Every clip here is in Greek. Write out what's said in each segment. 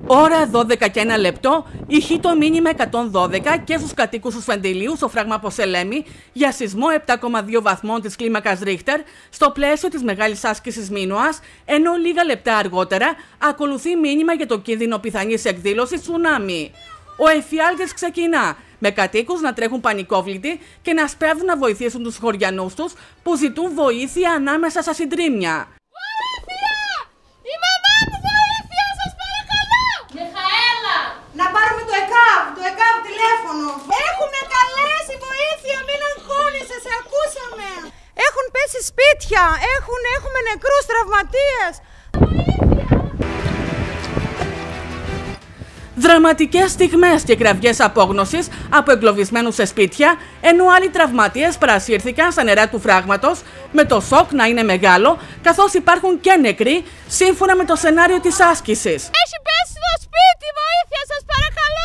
Ώρα 12 και 1 λεπτό, ηχεί το μήνυμα 112 και στους κατοίκους του Σφεντιλίου στο φράγμα Ποσελέμη για σεισμό 7,2 βαθμών της κλίμακας Ρίχτερ στο πλαίσιο της μεγάλης άσκησης Μίνωας, ενώ λίγα λεπτά αργότερα ακολουθεί μήνυμα για το κίνδυνο πιθανής εκδήλωσης τσουνάμι. Ο εφιάλτης ξεκινά, με κατοίκους να τρέχουν πανικόβλητοι και να σπέβδουν να βοηθήσουν τους χωριανούς τους που ζητούν βοήθεια ανάμεσα στα συντρίμμια. Να πάρουμε το ΕΚΑΒ τηλέφωνο. Έχουμε καλέσει βοήθεια, μην αγχώνεσαι, σε ακούσαμε. Έχουν πέσει σπίτια, έχουμε νεκρούς, τραυματίες. Δραματικές στιγμές και κραυγές απόγνωσης από εγκλωβισμένους σε σπίτια, ενώ άλλοι τραυματίες παρασύρθηκαν στα νερά του φράγματος, με το σοκ να είναι μεγάλο, καθώς υπάρχουν και νεκροί, σύμφωνα με το σενάριο της άσκησης. Έχει πέσει το σπίτι, βοήθεια σας παρακαλώ!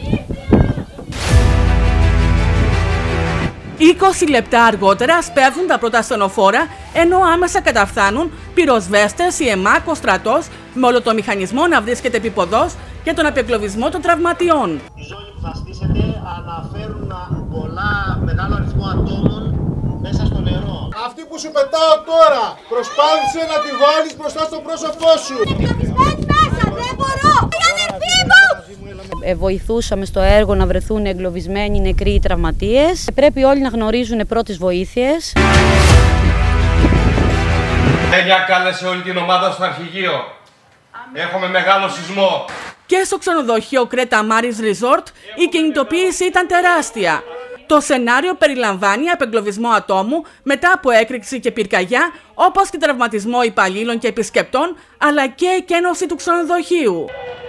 20 λεπτά αργότερα σπέβδουν τα πρώτα ασθενοφόρα, ενώ άμεσα καταφθάνουν πυροσβέστες, η ΕΜΑΚ, ο στρατός, με όλο το μηχανισμό να βρίσκεται επίποδος για τον απεγκλωβισμό των τραυματιών. Η ζώνη που θα στήσετε αναφέρουν μεγάλο αριθμό ατόμων μέσα στο νερό. Αυτή που σου πετάω τώρα, προσπάθησε να τη βάλεις μπροστά στο πρόσωπό σου. Δεν μπορώ! Βοηθούσαμε στο έργο να βρεθούν εγκλωβισμένοι, νεκροί ή τραυματίες. Πρέπει όλοι να γνωρίζουν πρώτες βοήθειες. Τέλεια, κάλεσε όλη την ομάδα στο αρχηγείο. Έχουμε μεγάλο σεισμό. Και στο ξενοδοχείο Κρέτα Μάρις Resort η κινητοποίηση ήταν τεράστια. Το σενάριο περιλαμβάνει απεγκλωβισμό ατόμου μετά από έκρηξη και πυρκαγιά, όπως και τραυματισμό υπαλλήλων και επισκεπτών, αλλά και εκένωση του ξενοδοχείου.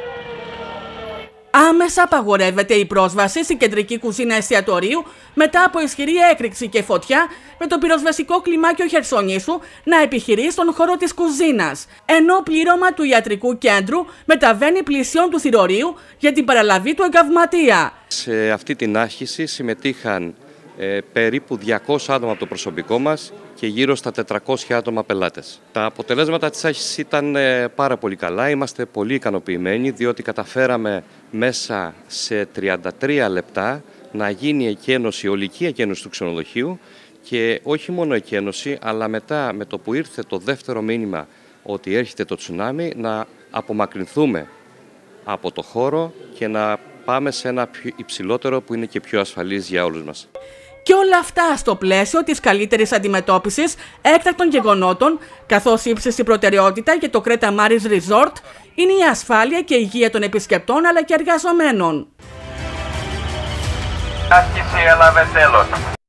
Άμεσα απαγορεύεται η πρόσβαση στην κεντρική κουζίνα εστιατορίου μετά από ισχυρή έκρηξη και φωτιά, με το πυροσβεστικό κλιμάκιο Χερσονήσου να επιχειρεί στον χώρο της κουζίνας, ενώ πλήρωμα του ιατρικού κέντρου μεταβαίνει πλησιών του θηρορείου για την παραλαβή του εγκαυματία. Σε αυτή την άσκηση συμμετείχαν περίπου 200 άτομα από το προσωπικό μας και γύρω στα 400 άτομα πελάτες. Τα αποτελέσματα της άσκησης ήταν πάρα πολύ καλά. Είμαστε πολύ ικανοποιημένοι, διότι καταφέραμε μέσα σε 33 λεπτά να γίνει εκένωση, ολική εκένωση του ξενοδοχείου, και όχι μόνο εκένωση, αλλά μετά με το που ήρθε το δεύτερο μήνυμα ότι έρχεται το τσουνάμι, να απομακρυνθούμε από το χώρο και να πάμε σε ένα πιο υψηλότερο που είναι και πιο ασφαλής για όλους μας. Και όλα αυτά στο πλαίσιο της καλύτερης αντιμετώπισης έκτακτων γεγονότων, καθώς ύψιστη προτεραιότητα για το Κρέτα Μάρις Resort είναι η ασφάλεια και η υγεία των επισκεπτών αλλά και εργαζομένων. Άσκηση έλαβε τέλος.